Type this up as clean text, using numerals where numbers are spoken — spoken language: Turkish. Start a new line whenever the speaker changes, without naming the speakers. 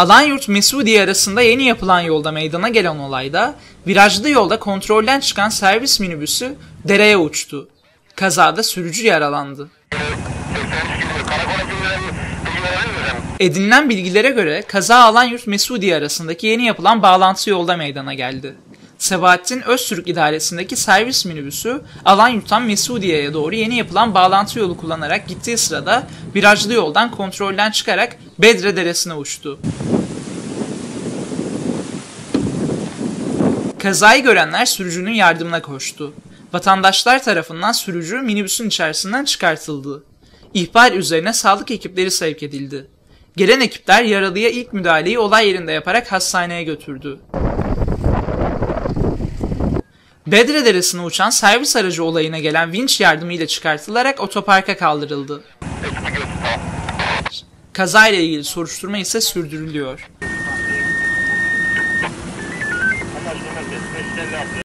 Alanyurt-Mesudiye arasında yeni yapılan yolda meydana gelen olayda virajlı yolda kontrolden çıkan servis minibüsü dereye uçtu. Kazada sürücü yaralandı. Edinilen bilgilere göre kaza Alanyurt-Mesudiye arasındaki yeni yapılan bağlantı yolda meydana geldi. Sebahattin Öztürk idaresindeki servis minibüsü Alanyurt'tan Mesudiye'ye doğru yeni yapılan bağlantı yolu kullanarak gittiği sırada virajlı yoldan kontrolden çıkarak Bedre Deresi'ne uçtu. Kazayı görenler sürücünün yardımına koştu. Vatandaşlar tarafından sürücü minibüsün içerisinden çıkartıldı. İhbar üzerine sağlık ekipleri sevk edildi. Gelen ekipler yaralıya ilk müdahaleyi olay yerinde yaparak hastaneye götürdü. Bedre Deresi'ne uçan servis aracı olayına gelen vinç yardımıyla çıkartılarak otoparka kaldırıldı. Kazayla ilgili soruşturma ise sürdürülüyor.